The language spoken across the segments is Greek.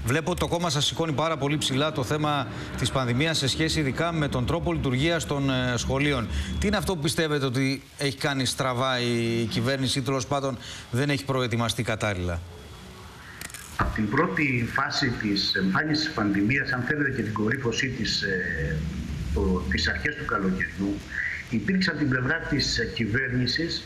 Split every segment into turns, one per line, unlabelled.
Βλέπω ότι το κόμμα σας σηκώνει πάρα πολύ ψηλά το θέμα της πανδημίας σε σχέση ειδικά με τον τρόπο λειτουργίας των σχολείων. Τι είναι αυτό που πιστεύετε ότι έχει κάνει στραβά η κυβέρνηση ή τέλος πάντων δεν έχει προετοιμαστεί κατάλληλα?
Από την πρώτη φάση της εμφάνισης της πανδημίας, αν θέλετε, και την κορύφωσή της τις αρχές του καλοκαιριού, υπήρξε από την πλευρά της κυβέρνησης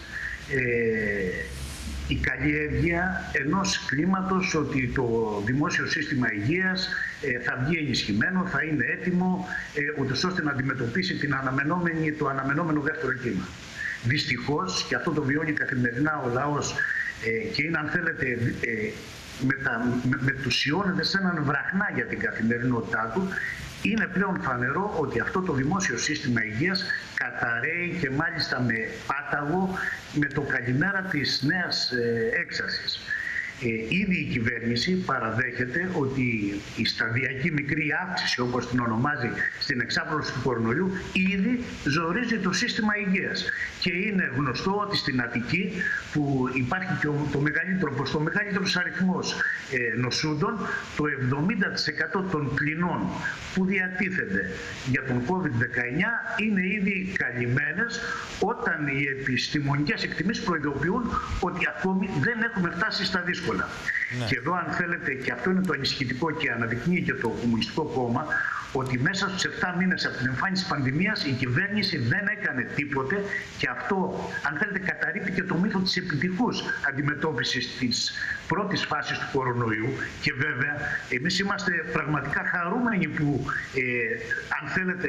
η καλλιέργεια ενός κλίματος ότι το δημόσιο σύστημα υγείας θα βγει ενισχυμένο, θα είναι έτοιμο, ούτως ώστε να αντιμετωπίσει το αναμενόμενο δεύτερο κύμα. Δυστυχώς, και αυτό το βιώνει καθημερινά ο λαός και είναι, αν θέλετε, μετουσιώνεται σε έναν βραχνά για την καθημερινότητά του, είναι πλέον φανερό ότι αυτό το δημόσιο σύστημα υγείας καταρρέει και μάλιστα με πάταγο με το καλημέρα της νέας έξαρσης. Ήδη η κυβέρνηση παραδέχεται ότι η σταδιακή μικρή αύξηση, όπως την ονομάζει, στην εξάπλωση του κορονοϊού ήδη ζορίζει το σύστημα υγείας. Και είναι γνωστό ότι στην Αττική, που υπάρχει και το μεγαλύτερος αριθμός νοσούντων, το 70% των κλινών που διατίθενται για τον COVID-19 είναι ήδη καλυμμένες, όταν οι επιστημονικές εκτιμήσεις προειδοποιούν ότι ακόμη δεν έχουμε φτάσει στα δύσκολα. Ναι. Και εδώ, αν θέλετε, και αυτό είναι το ανησυχητικό και αναδεικνύει και το Κομμουνιστικό Κόμμα, ότι μέσα στους 7 μήνες από την εμφάνιση της πανδημίας η κυβέρνηση δεν έκανε τίποτε, και αυτό, αν θέλετε, καταρρίπτει και το μύθο της επιτυχούς αντιμετώπισης της πρώτης φάσης του κορονοϊού. Και βέβαια, εμείς είμαστε πραγματικά χαρούμενοι που, αν θέλετε,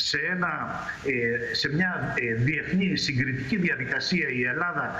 σε μια διεθνή συγκριτική διαδικασία η Ελλάδα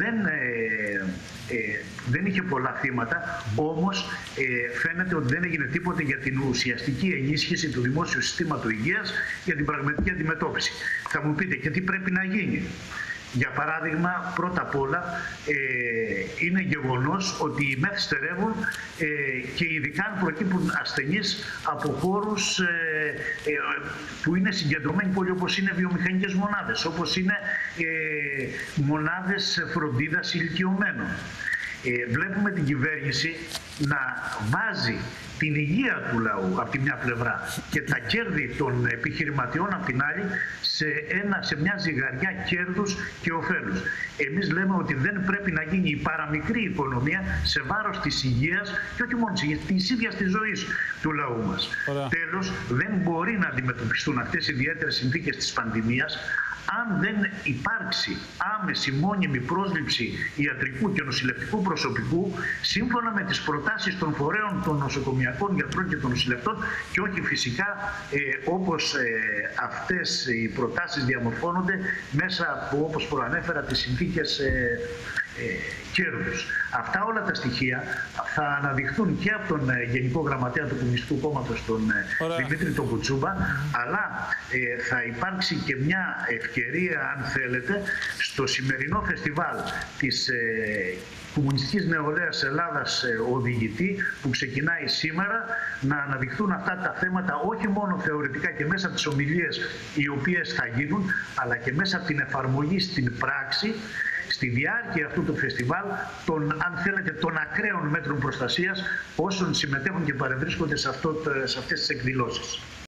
δεν είχε πολλά θύματα, όμως φαίνεται ότι δεν έγινε τίποτε για την ουσιαστική ενίσχυση του δημόσιου συστήματος υγείας για την πραγματική αντιμετώπιση. Θα μου πείτε, και τι πρέπει να γίνει? Για παράδειγμα, πρώτα απ' όλα, είναι γεγονός ότι οι ΜΕΘ στερεύουν και ειδικά αν προκύπτουν ασθενείς από χώρους που είναι συγκεντρωμένοι πολύ, όπως είναι βιομηχανικές μονάδες, όπως είναι μονάδες φροντίδας ηλικιωμένων. Βλέπουμε την κυβέρνηση να βάζει την υγεία του λαού από τη μια πλευρά και τα κέρδη των επιχειρηματιών από την άλλη σε μια ζυγαριά κέρδους και ωφέλους. Εμείς λέμε ότι δεν πρέπει να γίνει η παραμικρή οικονομία σε βάρος της υγείας και όχι μόνο της ίδιας της ζωής του λαού μας. Τέλος, δεν μπορεί να αντιμετωπιστούν αυτές οι ιδιαίτερες συνθήκες της πανδημίας αν δεν υπάρξει άμεση μόνιμη πρόσληψη ιατρικού και νοσηλευτικού προσωπικού σύμφωνα με τις προτάσεις των φορέων των νοσοκομιακών γιατρών και των νοσηλευτών, και όχι φυσικά όπως αυτές οι προτάσεις διαμορφώνονται μέσα από, όπως προανέφερα, τις συνθήκες κέρδους. Αυτά όλα τα στοιχεία θα αναδειχθούν και από τον Γενικό Γραμματέα του Κομμουνιστικού Κόμματος, τον Δημήτρη τον Κουτσούμπα, αλλά θα υπάρξει και μια ευκαιρία, αν θέλετε, στο σημερινό φεστιβάλ της Κομμουνιστικής Νεολαίας Ελλάδας Οδηγητή, που ξεκινάει σήμερα, να αναδειχθούν αυτά τα θέματα όχι μόνο θεωρητικά και μέσα από τις ομιλίες οι οποίες θα γίνουν, αλλά και μέσα από την εφαρμογή στην πράξη, στη διάρκεια αυτού του φεστιβάλ, αν θέλετε, των ακραίων μέτρων προστασίας όσων συμμετέχουν και παρευρίσκονται σε αυτές τις εκδηλώσεις.